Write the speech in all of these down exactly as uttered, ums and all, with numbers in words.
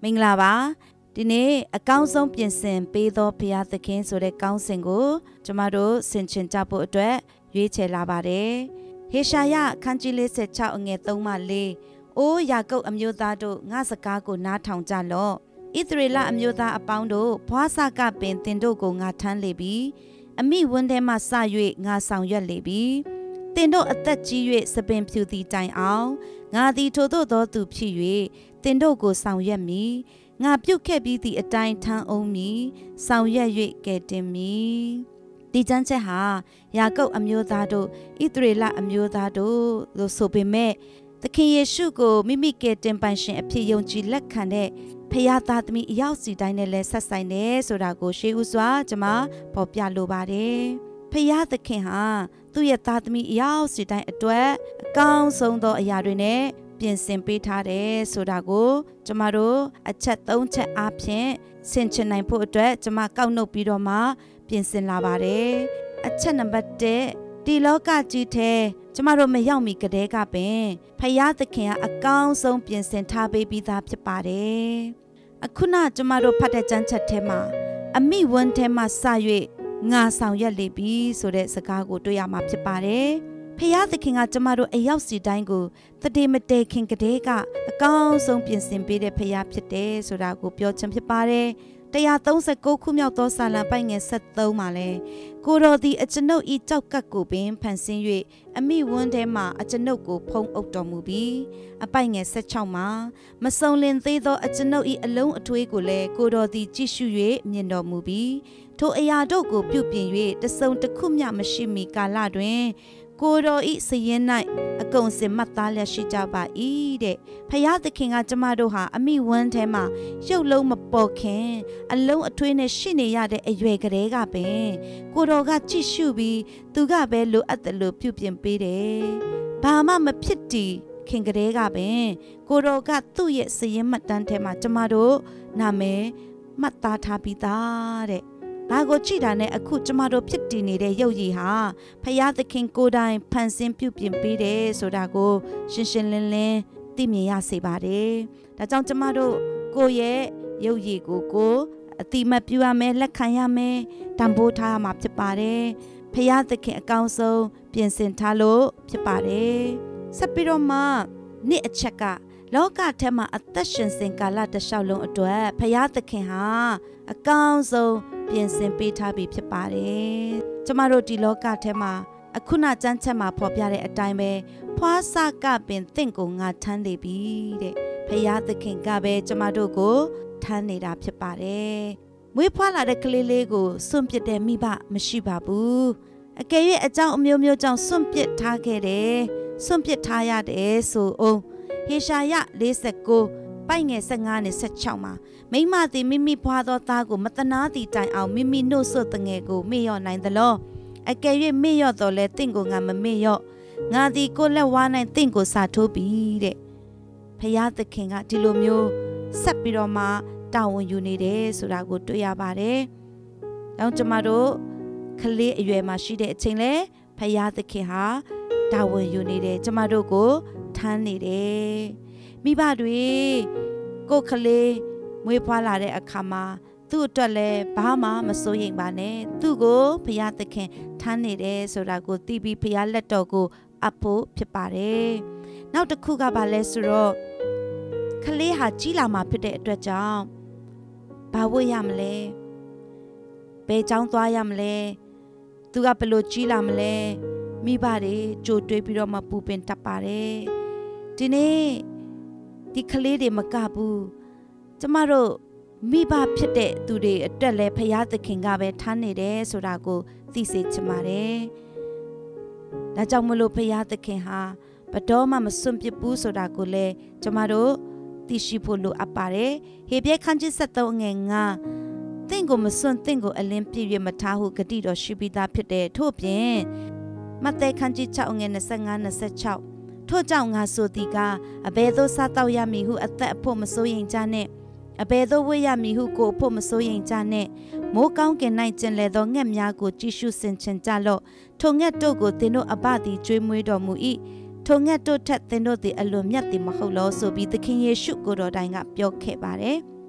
မင်္ဂလာပါဒီနေ့အကောင်းဆုံးပြင်ဆင်ပေးသောဘုရားသခင်ဆိုတဲ့ကောင်းစဉ်ကိုကျမတို့ဆင်ခြင်ကြဖို့အတွက်ရွေးချယ်လာပါတယ်ဟေရှာယခန်းကြီးလေးဆယ်ခြောက်အငယ်သုံးမှလေးအိုးယာကုပ်အမျိုးသားတို့ငါစကားကိုနားထောင်ကြလော့ဣသရေလအမျိုးသားအပေါင်းတို့ဘွားစကပင်တင်တို့ကိုငါထမ်းလေပြီအမိဝန်းထဲမှစ၍ငါဆောင်ရွက်လေပြီတင်တို့အသက်ကြီး၍စပင်ဖြူသည်တိုင်အောင်ငါသည်ထိုသို့သောသူဖြစ်၍တင်တို့ကိုဆောင်ရွက်မည်ငါပြုတ်ခဲ့ပြီးသည့်အတိုင်းထမ်းအောင်မည်ဆောင်ရွက်၍ကဲတင်မည်ဒီကျမ်းချက်ဟာယာကုပ်အမျိုးသားတို့ဣသရေလအမျိုးသားတို့လို့ဆိုပေမဲ့သခင်ယေရှုကိုမိမိကဲတင်ပိုင်ရှင်အဖြစ်ယုံကြည်လက်ခံတဲ့ဖခင်သားသမီးအယောက်စီတိုင်းနဲ့လည်းဆက်ဆိုင်တယ်ဆိုတာကိုရှေးဥစွာကျွန်မဖော်ပြလိုပါတယ်ဖခင်သခင်ဟာသူ့ရဲ့သားသမီးအယောက်စီတိုင်းအတွက်အကောင်းဆုံးသောအရာတွေနဲ့ပြင်ဆင်ပေးထားတယ်ဆိုတာကိုကျမတို့အချက်သုံးချက်အားဖြင့်ဆင်ခြင်နိုင်ဖို့အတွက်ကျမကောက်နှုတ်ပြီးတော့မှပြင်ဆင်လာပါတယ်အချက်နံပါတ်တစ်ဒီလောကကြီးထဲကျမတို့မရောက်မီကတည်းကပင်ဖခင်သခင်ကအကောင်းဆုံးပြင်ဆင်ထားပေးပြီးသားဖြစ်ပါတယ်အခုနကျမတို့ဖတ်တဲ့ကျမ်းချက်ထဲမှာအမိဝန်းထဲမှာစ၍ငါဆောင်ရွက်လေပြီဆိုတဲ့စကားကိုတွေ့ရမှာဖြစ်ပါတယ်ဖခင်သခင်ကကျမတို့အယောက်စီတိုင်းကိုတတိမတေခင်ကတည်းကအကောင်းဆုံးပြင်ဆင်ပေးတဲ့ဖခင်ဖြစ်တယ်ဆိုတာကိုပြောချင်ဖြစ်ပါတယ်one thirty-nineခုမြောက်သောစာလံပိုင်ငယ်sevenမှာလဲကိုတော်သည်အကျွန်ုပ်ဤကြောက်ကပ်ကိုပင်ဖန်ဆင်း၍အမိဝန်းထဲမှအကျွန်ုပ်ကိုဖုံးအုပ်တော်မူပြီးအပိုင်ငယ်sixteenမှာမစုံလင်သေးသောအကျွန်ုပ်ဤအလုံးအထွေးကိုလည်းကိုတော်သည်ကြည့်ရှု၍မြင်တော်မူပြီးထိုအရာတို့ကိုပြုပြင်၍တစုံတစ်ခုမျှမရှိမီကာလတွင်ကိုတော်ဤစရင်၌အကုန်စင်မှတ်သားလျက်ရှိကြပါ၏တဲ့ဖခင်သခင်ကကျမတို့ဟာအမိဝန်းထဲမှာရုပ်လုံးမပေါ်ခင်အလုံးအထွေးနဲ့ရှိနေရတဲ့အရွယ်ကလေးကပင်ကိုတော်ကကြည့်ရှုပြီးသူကပဲလိုအပ်တယ်လို့ပြုပြင်ပေးတယ်ဘာမှမဖြစ်တည်ခင်ကလေးကပင်ကိုတော်ကသူ့ရဲ့စရင်မှတ်တမ်းထဲမှာကျမတို့နာမည်မှတ်သားထားပြီးသားတဲ့ဒါကိုကြည့်တာနဲ့အခုကျမတို့ဖြစ်တည်နေတဲ့ရုပ်ရည်ဟာဖခင်သခင်ကိုယ်တိုင်ဖန်ဆင်းပြုပြင်ပေးတယ်ဆိုတာကိုရှင်းရှင်းလင်းလင်းသိမြင်ရစေပါတယ်။ဒါကြောင့်ကျမတို့ကိုယ့်ရဲ့ရုပ်ရည်ကိုကိုအတိမတ်ပြုရမယ်လက်ခံရမယ်တန်ဖိုးထားရမှာဖြစ်ပါတယ်။ဖခင်သခင်အကောင်းဆုံးပြင်ဆင်ထားလို့ဖြစ်ပါတယ်။ဆက်ပြီးတော့မှနေ့အချက်ကလောကထဲမှာအသက်ရှင်စဉ်ကာလတစ်လျှောက်လုံးအတွက်ဖခင်သခင်ဟာအကောင်းဆုံးပြင်ဆင်ပေးထားပြီးဖြစ်ပါတယ်။ကျမတို့ဒီလောကထဲမှာအခုနကျမ်းချက်မှာဖော်ပြတဲ့အတိုင်းပဲဖွားစကပင်တင့်ကိုငါထမ်းနေပြီတဲ့။ဖခင်သခင်ကပဲကျမတို့ကိုထမ်းနေတာဖြစ်ပါတယ်။မွေးဖွားလာတဲ့ကလေးလေးကိုစွန့်ပစ်တဲ့မိဘမရှိပါဘူး။အကယ်၍အကြောင်းအမျိုးမျိုးကြောင့်စွန့်ပစ်ထားခဲ့တယ်။စွန့်ပစ်ထားရတယ်ဆိုအောင်ဟေရှာယforty-nineပိုင်ငယ်fifteenနဲ့sixteenမှာမိမသည်မိမိဘွားသောသားကိုမတနာသည့်တိုင်အောင်မိမိနှုတ်ဆွတငယ်ကိုမေ့လျော့နိုင်သလောအကယ်၍မေ့လျော့တော်လဲတင့်ကိုငါမမေ့လျော့ငါသည်ကိုလက်ဝါး၌တင့်ကိုစာထိုးပြီတဲ့ဖခင်သခင်ကဒီလိုမျိုးဆက်ပြီးတော့မှတာဝန်ယူနေတယ်ဆိုတာကိုတွေ့ရပါတယ်။တောင်းကျမတို့ကလေးအရွယ်မှာရှိတဲ့အချိန်လဲဖခင်သခင်ဟာတာဝန်ယူနေတယ်ကျမတို့ကိုထမ်းနေတယ်မိဘတွေကိုကလေးမွေးဖွားလာတဲ့အခါမှာသူ့အတွက်လည်းဘာမှမစိုးရိမ်ပါနဲ့သူ့ကိုဘုရားသခင်ထမ်းနေတယ်ဆိုတာကိုသိပြီးဘုရားလက်တော်ကိုအပ်ဖို့ဖြစ်ပါတယ်နောက်တစ်ခုကဘာလဲဆိုတော့ကလေးဟာကြီးလာမှဖြစ်တဲ့အတွက်ကြောင့်ဘာဝတ်ရမလဲဘယ်ကျောင်းသွားရမလဲသူကဘယ်လိုကြီးလာမလဲမိဘတွေကြိုတွေးပြီးတော့မှပူပင်တတ်ပါတယ်ဒီနေ့ဒီကလေးတွေမကဘူးကျမတို့မိဘဖြစ်တဲ့သူတွေအတွက်လည်းဖခင်သခင်ကပဲထမ်းနေတယ်ဆိုတာကိုသိစေချင်ပါတယ်။ဒါကြောင့်မလို့ဖခင်သခင်ဟာဘတော်မှမစွန့်ပစ်ဘူးဆိုတာကိုလည်းကျမတို့သိရှိဖို့လိုအပ်ပါတယ်။ဟေဘရဲခန်းကြီးsevenငယ်fiveသင်ကိုမစွန့်သင်ကိုအလင်းပြည့်ရမထားဟုဂတိတော်ရှိပြီးသားဖြစ်တဲ့ထို့ပြင်မဿဲခန်းကြီးsixငယ်twenty-five twenty-sixထို့ကြောင့်ငါဆိုသည်ကအဘယ်သို့စားတော့ရမည်ဟုအသက်အဖို့မစိုးရိမ်ကြနဲ့အဘယ်သို့ဝတ်ရမည်ဟုကိုအဖို့မစိုးရိမ်ကြနဲ့မိုးကောင်းကင်၌ကျင်လေသောငှက်များကိုကြည့်ရှုဆင်ခြင်ကြလော့ထိုငှက်တို့ကိုသင်တို့အဘသည်ကျွေးမွေးတော်မူ၏ထိုငှက်တို့ထက်သင်တို့သည်အလွန်မြတ်သည်မဟုတ်လောဆိုပြီးသခင်ယေရှုကိုယ်တော်တိုင်ကပြောခဲ့ပါတယ်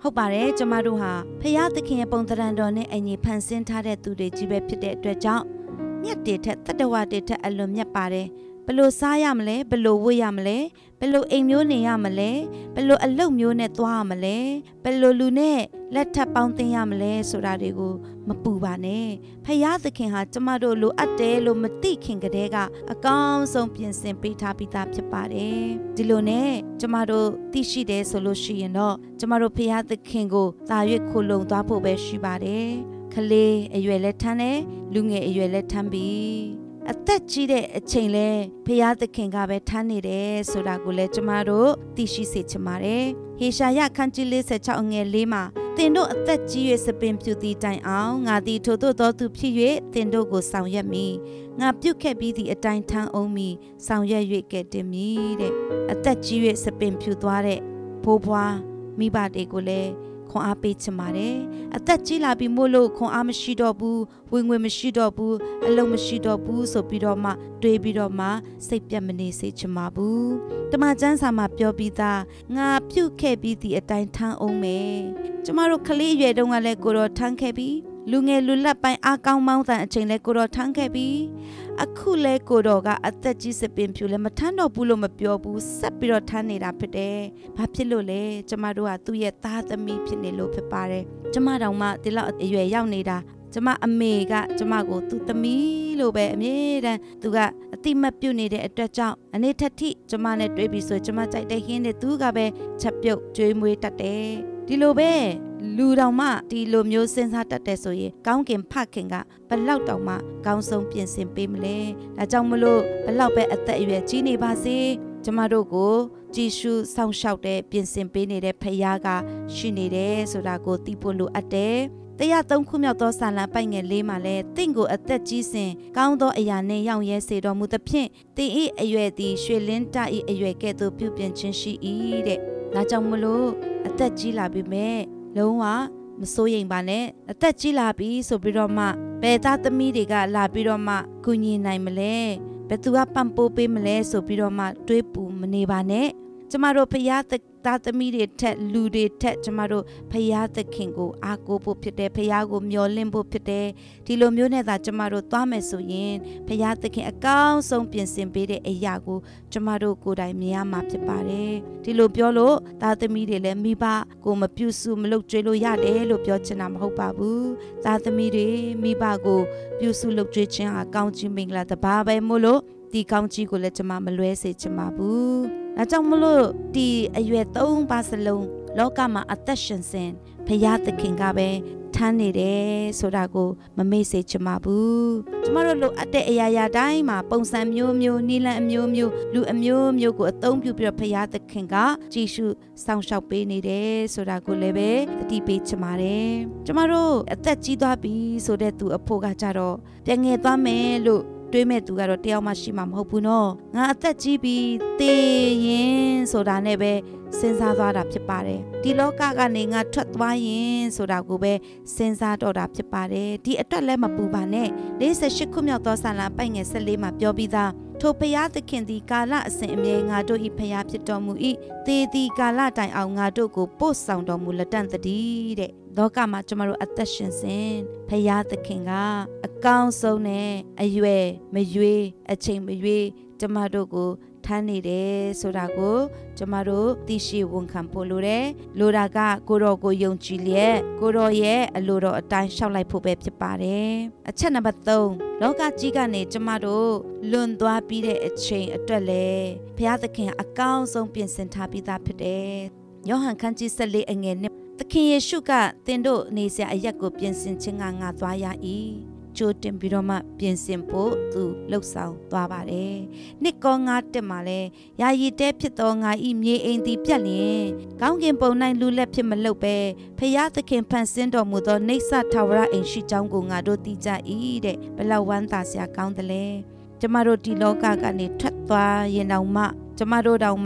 ဟုတ်ပါတယ်ကျမတို့ဟာဖယားသခင်ရဲ့ပုံသဏ္ဍာန်တော်နဲ့အညီဖန်ဆင်းထားတဲ့သူတွေကြီးပဲဖြစ်တဲ့အတွက်ကြောင့်မြတ်တွေထက်တတ္တဝတွေထက်အလွန်မြတ်ပါတယ်ဘလို့စားရမလဲဘလို့ဝတ်ရမလဲဘလို့အိမ်မျိုးနေရမလဲဘလို့အလုပ်မျိုးနဲ့သွားရမလဲဘလို့လူနဲ့လက်ထပ်ပေါင်းသင်းရမလဲဆိုတာတွေကိုမပူပါနဲ့ဖယားသခင်ဟာကျမတို့လိုအပ်တယ်လို့မသိခင်ကတည်းကအကောင်းဆုံးပြင်ဆင်ပေးထားပြီးသားဖြစ်ပါတယ်ဒီလိုနဲ့ကျမတို့သိရှိတယ်ဆိုလို့ရှိရင်တော့ကျမတို့ဖယားသခင်ကိုသာ၍ခိုလုံသွားဖို့ပဲရှိပါတယ်ကလေးအရွယ်လက်ထမ်းနဲ့လူငယ်အရွယ်လက်ထမ်းပြီးအသက်ကြီးတဲ့အချိန်လဲဖယားသခင်ကပဲထမ်းနေတယ်ဆိုတာကိုလည်းကျမတို့သိရှိစေချင်ပါတယ်ဟေရှာယခန်းကြီးလေးဆယ်ခြောက်အငယ်လေးမှာသင်တို့အသက်ကြီး၍စပင်ဖြူသည့်တိုင်အောင်ငါသည်ထိုသို့သောသူဖြစ်၍သင်တို့ကိုဆောင်ရွက်မည်ငါပြုတ်ခဲ့ပြီးသည့်အတိုင်းထမ်းအောင်မည်ဆောင်ရွက်၍ကဲ့တင်မည်တဲ့အသက်ကြီး၍စပင်ဖြူသွားတဲ့ဘိုးဘွားမိဘတွေကိုလည်းခွန်အားပေးချင်ပါတယ်အသက်ကြီးလာပြီမို့လို့ခွန်အားမရှိတော့ဘူးဝင်ငွေမရှိတော့ဘူးအလုံးမရှိတော့ဘူးဆိုပြီးတော့မှတွေးပြီးတော့မှစိတ်ပြတ်မနေစေချင်ပါဘူးတမန်ကျမ်းစာမှာပြောပြီးသားငါပြုတ်ခဲ့ပြီးသည့်အတိုင်းထမ်းအောင်မယ်ကျမတို့ကလေးအရွယ်တုန်းကလည်းကိုတော်ထမ်းခဲ့ပြီးလူငယ်လူလက်ပိုင်းအားကောင်းမောင်းတန်အချိန်လဲကိုတော်ထမ်းခဲ့ပြီးအခုလဲကိုတော်ကအသက်ကြီးစပင်ဖြူလဲမထမ်းတော့ဘူးလို့မပြောဘူးဆက်ပြီးတော့ထမ်းနေတာဖြစ်တယ်။ဘာဖြစ်လို့လဲကျမတို့ကသူ့ရဲ့သားသမီးဖြစ်နေလို့ဖြစ်ပါတယ်။ကျမတောင်မှဒီလောက်အရွယ်ရောက်နေတာကျမအမေကကျမကိုသူ့သမီးလို့ပဲအမြဲတမ်းသူကအတိမတ်ပြုတ်နေတဲ့အတွက်ကြောင့်အနေထက်ထိကျမနဲ့တွေ့ပြီးဆိုကျမကြိုက်တဲ့ဟင်းနဲ့သူကပဲချက်ပြုတ်ကြွေးမွေးတတ်တယ်။ဒီလိုပဲလူတောင်မှဒီလိုမျိုးစဉ်းစားတတ်တဲ့ဆိုရင်ကောင်းကင်ဖခင်ကဘလောက်တောင်မှကောင်းဆုံးပြင်ဆင်ပေးမလဲဒါကြောင့်မလို့ဘလောက်ပဲအသက်အရွယ်ကြီးနေပါစေကျမတို့ကိုကြည်ရှုစောင့်ရှောက်တဲ့ပြင်ဆင်ပေးနေတဲ့ဖခင်ကရှိနေတယ်ဆိုတာကိုသိဖို့လိုအပ်တယ်တရားသုံးခုမြောက်သောစာလံပိုက်ငယ်လေးမှာလဲတင့်ကိုအသက်ကြီးစဉ်ကောင်းသောအရာနှင့်ရောင်ရဲစေတော်မူသဖြင့်တင်၏အရွယ်သည်ရွှေလင်းတ၏အရွယ်ကဲ့သို့ပြုပြင်ခြင်းရှိ၏တဲ့ဒါကြောင့်မလို့အသက်ကြီးလာပြီမဲ့လုံးဝမစိုးရိမ်ပါနဲ့အသက်ကြီးလာပြီဆိုပြီးတော့မှဘယ်သားသမီးတွေကလာပြီးတော့မှကူညီနိုင်မလဲဘယ်သူကပံ့ပိုးပေးမလဲဆိုပြီးတော့မှတွေးပူမနေပါနဲ့ကျမတို့ဖယားသားသမီးတွေထက်လူတွေထက်ကျမတို့ဖယားသခင်ကိုအားကိုးဖို့ဖြစ်တယ်ဖယားကိုမျှော်လင့်ဖို့ဖြစ်တယ်ဒီလိုမျိုးနဲ့သာကျမတို့သွားမယ်ဆိုရင်ဖယားသခင်အကောင်းဆုံးပြင်ဆင်ပေးတဲ့အရာကိုကျမတို့ကိုယ်တိုင်မြင်ရမှာဖြစ်ပါတယ်ဒီလိုပြောလို့သားသမီးတွေလည်းမိဘကိုမပြုစုမလုပ်ကြွေးလို့ရတယ်လို့ပြောချင်တာမဟုတ်ပါဘူးသားသမီးတွေမိဘကိုပြုစုလုပ်ကြွေးခြင်းဟာကောင်းချီးမင်္ဂလာတစ်ပါးပဲမို့လို့ဒီကောင်းချီးကိုလည်းကျမမလွဲစေချင်ပါဘူးဒါကြောင့်မလို့ဒီအရွယ်သုံးပါးစလုံးလောကမှာအသက်ရှင်စဉ်ဖယားသခင်ကပဲထမ်းနေတယ်ဆိုတာကိုမမေ့စေချင်ပါဘူးကျမတို့လိုအပ်တဲ့အရာရာတိုင်းမှာပုံစံမျိုးမျိုးနီလန်အမျိုးမျိုးလူအမျိုးမျိုးကိုအသုံးပြုပြီးတော့ဖယားသခင်ကကြည်ရှုစောင့်ရှောက်ပေးနေတယ်ဆိုတာကိုလည်းပဲသတိပေးချင်ပါတယ်ကျမတို့အသက်ကြီးသွားပြီဆိုတဲ့သူအဖို့ကကြတော့ပြန်ငယ်သွားမယ်လို့တွေးမဲ့သူကတော့တယောက်မှရှိမှာမဟုတ်ဘူးနော်ငါအသက်ကြီးပြီးသေရင်ဆိုတာနဲ့ပဲစဉ်းစားသွားတာဖြစ်ပါတယ်ဒီလောကကနေငါထွက်သွားရင်ဆိုတာကိုပဲစဉ်းစားတော့တာဖြစ်ပါတယ်ဒီအတွက်လည်းမပူပါနဲ့လေးဆယ်ရှစ်ခုမြောက်သောစာလံပိုက်ငယ်၁၄မှာပြောပြီးသားထိုဖယားသခင်သည်ကာလအစဉ်အမြဲငါတို့၏ဖယားဖြစ်တော်မူ၏သေသည်ကာလတိုင်အောင်ငါတို့ကိုပို့ဆောင်တော်မူလက်တန့်တည်းတဲ့လောကမှာကျမတို့အသက်ရှင်စဉ်ဖယားသခင်ကအကောင်းဆုံးနဲ့အရွယ်မရွေးအချိန်မရွေးကျမတို့ကိုထမ်းနေတယ်ဆိုတာကိုကျမတို့သိရှိဝန်ခံဖို့လိုတယ်လိုတာကကိုတော်ကိုယုံကြည်လျက်ကိုတော်ရဲ့အလိုတော်အတိုင်းရှောက်လိုက်ဖို့ပဲဖြစ်ပါတယ်အချက်နံပါတ်သုံးလောကကြီးကနေကျမတို့လွန်သွားပြီးတဲ့အချိန်အတွက်လေဘုရားသခင်အကောင်းဆုံးပြင်ဆင်ထားပြီးသားဖြစ်တယ်ယောဟန်ခန်းကြီး၁၄အငယ်နဲ့သခင်ယေရှုကသင်တို့နေစရာအရက်ကိုပြင်ဆင်ခြင်းကငါသွားရ၏ကြိုတင်ပြီးတော့မှပြင်ဆင်ဖို့သူလှုပ်ဆောင်သွားပါတယ်။နှစ်ကောငါတက်မှာလဲယာယီတဲဖြစ်သောငါဤမြေအိမ်သည်ပြက်လျင်ကောင်းကင်ဘုံ၌လူလက်ဖြစ်မလုပ်ပဲဖယားသခင်ဖန်ဆင်းတော်မူသောနေဆထာဝရအိမ်ရှိကြောင်းကိုငါတို့သိကြ၏တဲ့ဘလောက်ဝမ်းသာစရာကောင်းတယ်လဲ။ကျမတို့ဒီလောကကနေထွက်သွားရင်တောင်မှကျမတို့တောင်မှ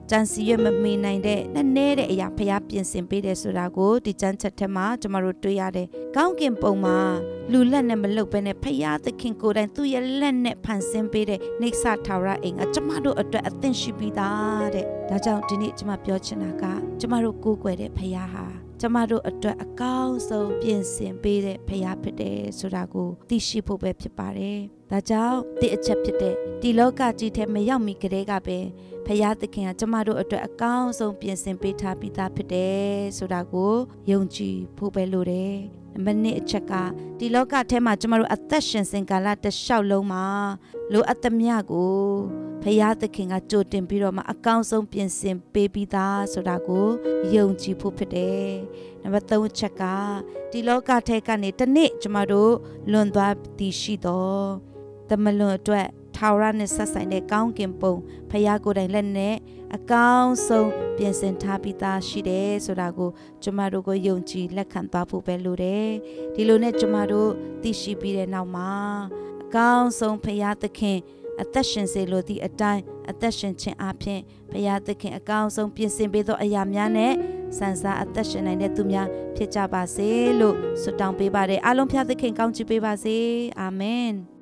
จานซีเยมมีในเดนั่นเน่เดอยากพยาเปลี่ยนเสียงไปเดสุรากูดิจันชัดเทมาจะมารู้ตัวยาเดก้าวเก็บปงมาลูเล่นเนี่ยมันลุกไปเนี่ยพยาตะคิงกูได้ตัวยาเล่นเนี่ยพันเสียงไปเดในสาทาวราเองจะมาดูอัตราอัตติชิบิดาเดแต่เจ้าทีนี้จะมาเปียชนะกะจะมารู้กูกวยเดพยาหาจะมาดูอัตราก้าวโซเปลี่ยนเสียงไปเดพยาเพเดสุรากูติชิผู้เปพิปาเรแต่เจ้าติอเจ็บพิเดตีโลกาจีเทไม่ยอมมีกระเดกาเปพยาตะคิงจะมาดูอัตราก้าวโซเปลี่ยนเสียงไปทาปิตาเพเดสุรากูยงจีผู้เปลูเดมันนี่ชักกะตีโลกาเทมาจะมาดูอัตชันเซงกาลาตะเช่าลงมาลูอัตมยากูพยาตะคิงอาโจตินปีรมาอก้าวทรงเปลี่ยนเสียงเปปีตาสุดากูยงจีผู้เพเดนับตั้งชักกะตีโลกาเทกันนี่ตะนี่จะมาดูลุนตัวตีชีโตแต่มาลุนตัวทาวรานิสัสไซในก้าวเก็บปงพยากูได้เล่นเน่อก้าวทรงเปลี่ยนเส้นทางปีตาชีเดสุดากูจะมาดูก็ยงจีและขันตัวผู้เป็นลูเดที่ลูเนี่ยจะมาดูตีชีปีเดนเอามาก้าวทรงพยาตะคิงอัตชันเซโลตีอัตไยอัตชันเชนอาเพนพยาตะคิงอก้าวทรงเปลี่ยนเส้นไปตัวอายามยาเน่สันซาอัตชันในเนตุมยาพิจาบาเซโลสุดตังไปบาเรอารมณ์พยาตะคิงก้าวจีไปบาเซอาเมน